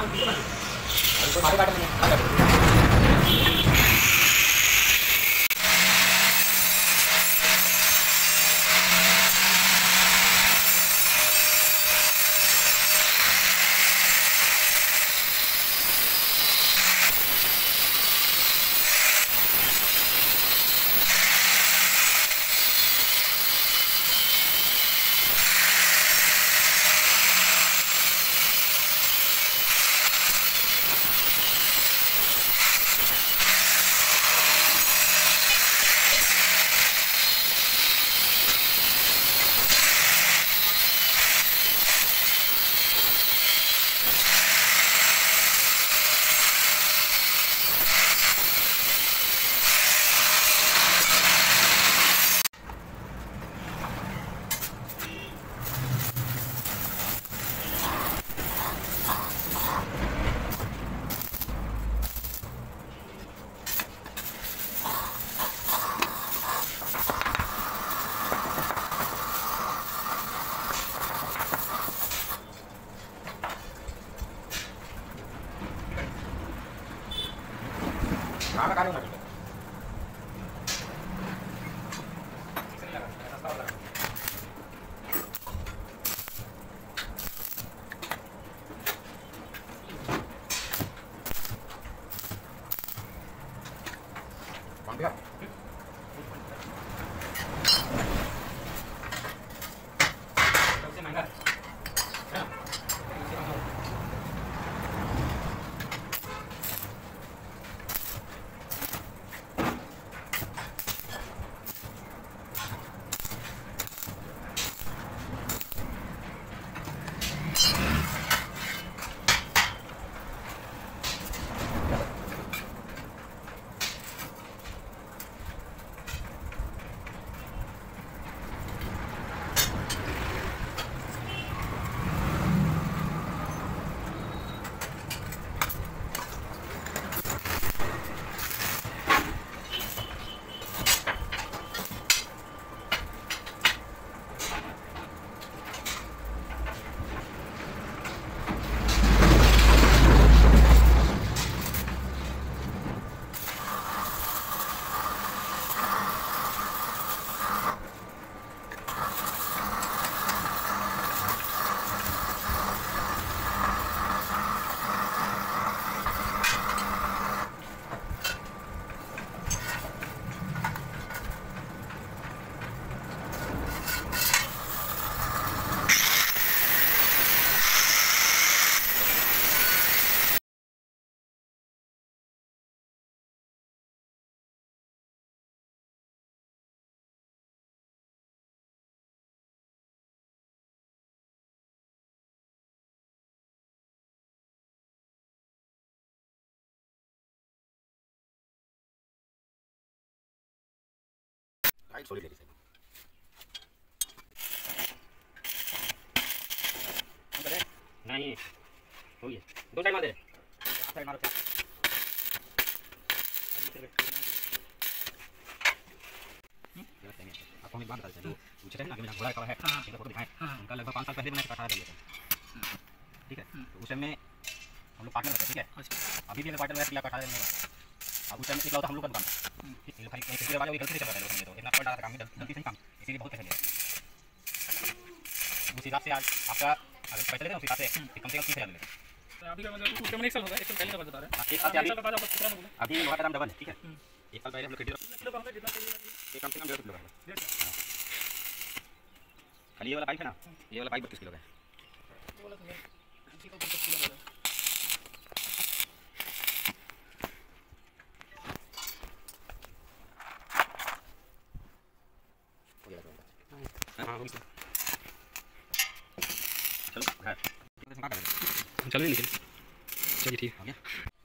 right solid लेके नहीं हो गया दो साइड मार दे साइड मारो आपको एक बात बता दें जो पूछे थे ना कि मेरा घोड़ा कब है इसका फोटो दिखाएं उनका लगभग 5 साल पहले मैंने कटा दिया था ठीक है तो उस टाइम में हम लोग पार्टनर थे ठीक है अभी भी पार्टनर है कटा देने का अब उस टाइम में हम लोग का दुकान था ठीक भाई एक बार वो गलती से चल रहा है तो इतना पड़ रहा था काम गलती से काम इसीलिए बहुत पैसे लिया उस हिसाब से आज आपका अगर पैसे लेते हैं उस हिसाब से कम 30,000 लेते हैं अभी का मतलब उस टाइम में 1 साल होगा 1 साल पहले का बता रहे हैं एक साल अभी अभी लोहा का दाम डबल है ठीक है एक साल पहले हम लोग खेती किलो कम है जितना चाहिए ये कम से कम 1.5 किलो का है खाली ये वाला पाइप है ना ये वाला पाइप 32 किलो का है बोला तो इसी को 50 किलो बोला चलो घर चलो निकल चलिए ठीक है